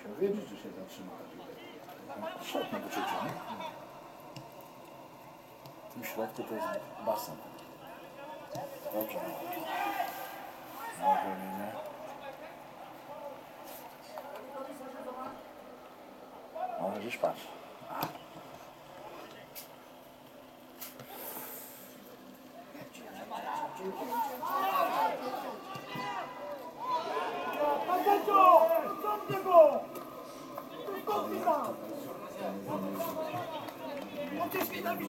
Musiał wiedzieć, że się zatrzyma. Szedł na wyczucie, nie? W tym środku to jest basen. Dobrze. Na uwolnienie. No widzisz, patrz.